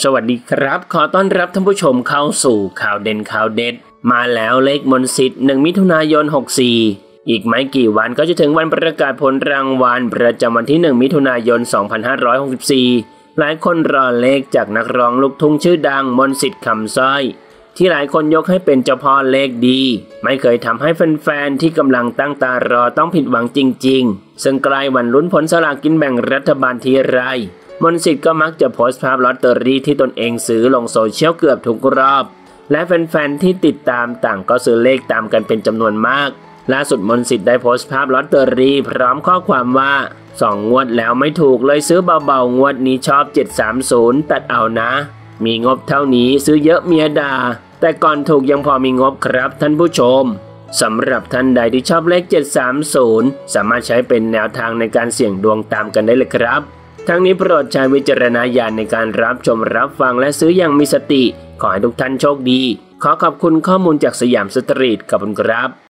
สวัสดีครับขอต้อนรับท่านผู้ชมเข้าสู่ข่าวเด่นข่าวเด็ดมาแล้วเลขมนต์สิทธิ์1 มิถุนายน 64อีกไม่กี่วันก็จะถึงวันประกาศผลรางวัลประจำวันที่1 มิถุนายน 2564หลายคนรอเลขจากนักร้องลูกทุ่งชื่อดังมนต์สิทธิ์คำสร้อยที่หลายคนยกให้เป็นเจ้าพ่อเลขดีไม่เคยทำให้แฟนๆที่กำลังตั้งตารอต้องผิดหวังจริงๆซึ่งใกล้วันลุ้นผลสลากกินแบ่งรัฐบาลทีไรมนต์สิทธิ์ก็มักจะโพสต์ภาพลอตเตอรี่ที่ตนเองซื้อลงโซเชียลเกือบทุกรอบและแฟนๆที่ติดตามต่างก็ซื้อเลขตามกันเป็นจำนวนมากล่าสุดมนต์สิทธิ์ได้โพสต์ภาพลอตเตอรี่พร้อมข้อความว่า2 งวดแล้วไม่ถูกเลยซื้อเบาๆงวดนี้ชอบ730ตัดเอานะมีงบเท่านี้ซื้อเยอะเมียด่าแต่ก่อนถูกยังพอมีงบครับท่านผู้ชมสำหรับท่านใดที่ชอบเลข730สามารถใช้เป็นแนวทางในการเสี่ยงดวงตามกันได้เลยครับทั้งนี้โปรดใช้วิจารณญาณในการรับชมรับฟังและซื้ออย่างมีสติขอให้ทุกท่านโชคดีขอขอบคุณข้อมูลจากสยามสตรีทขอบคุณครับ